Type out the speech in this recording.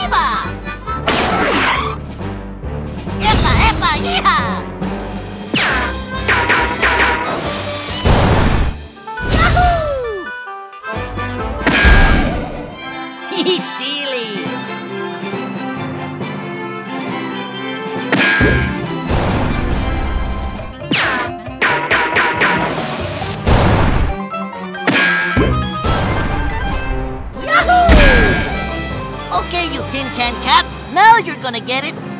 arriba! ¡Epa, epa, hija! ¡Yahoo! He's silly! Okay, you tin can cat, now you're gonna get it.